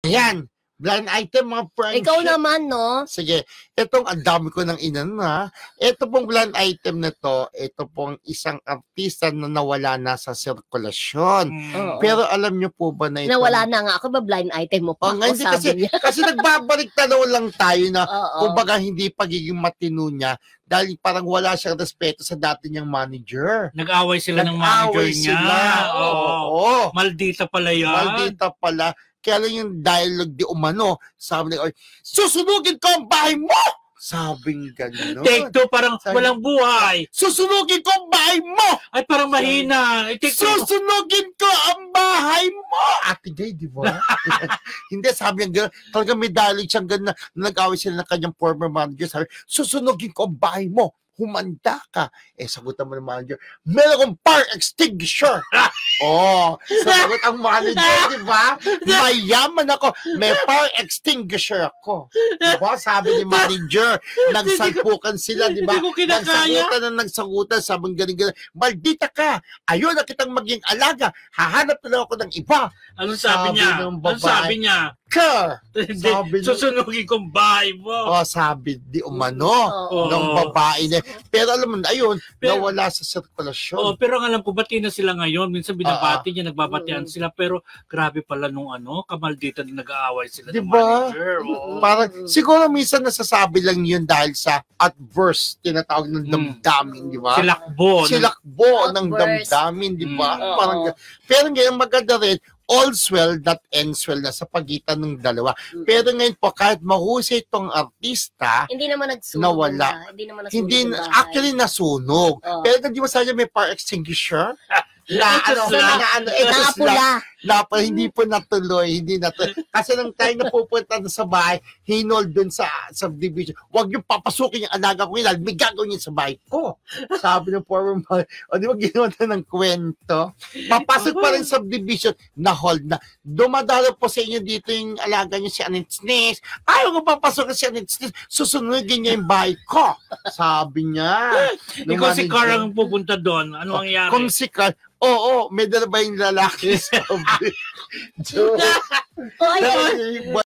Ayan. Blind item, mga friendship. Ikaw naman, no? Sige. Itong, ang dami ko ng inan na. Ito pong blind item na to, ito pong isang artista na nawala na sa sirkulasyon. Pero alam niyo po ba na ito? Nawala na nga ako, ba blind item mo pa? Hindi kasi nagbabalik tanaw lang tayo na kumbaga hindi pagiging matino niya dahil parang wala siyang respeto sa dati niyang manager. Nag-away sila ng manager niya. Oo. Maldita pala yan. Maldita pala. Kaya lang yung dialogue di umano, sabi niya, susunugin ko ang bahay mo! Sabing gano'n. Take two, parang walang buhay. Susunugin ko ang bahay mo! Ay, parang mahina. Susunugin ko ang bahay mo! Ate Gay, di ba? Hindi, sabi niya gano'n. Talaga may dialogue siyang gano'n na nag-away sila ng kanyang former manager. Sabi, susunugin ko ang bahay mo! Humanda ka. Sagutan mo ng manager, meron akong fire extinguisher. Sagot ang manager, di ba? Mayaman ako. May fire extinguisher ako. Diba? Sabi ni manager, nagsalpukan sila, di ba? Nagsagutan, sabing galing-galing. Maldita ka. Ayun na kitang maging alaga. Hahanap na lang ako ng iba. Anong sabi niya? Anong sabi niya? Susunugin kong bahay mo. Sabi di umano ng babae na. Pero alam mo na, ayun, nawala sa sirkulasyon. Pero ang alam ko, bati na sila ngayon. Minsan binabati niya, nagbabatian sila. Pero grabe pala nung kamaldita na nag-aaway sila ng manager. Parang, siguro minsan nasasabi lang yun dahil sa adverse, tinatawag ng damdamin, di ba? Silakbo ng damdamin, di ba? Pero ngayon maganda rin, all's well that ends well na sa pagitan ng dalawa. Pero ngayon po, kahit mahusay itong artista, hindi naman nagsunog. Nawala. Hindi actually nasunog. Pero hindi mo sadya may fire extinguisher? Hindi po natuloy. Kasi nang tayo napupunta sa bahay, hinol dun sa subdivision. Huwag yung papasukin yung alaga ko yun. May gagawin yun sa bahay ko. Sabi ng former mother, di ba ginawa na ng kwento? Papasok pa rin subdivision, na-hold na. Dumadalo po sa inyo dito yung alaga nyo si Anitsnis. Ayaw nga papasok si Anitsnis. Susunugin niya yung bahay ko. Sabi niya. Ikaw si Carl ang pupunta doon. Ano ang nangyari? Kung si Carl, may dala ba yung lalaki sa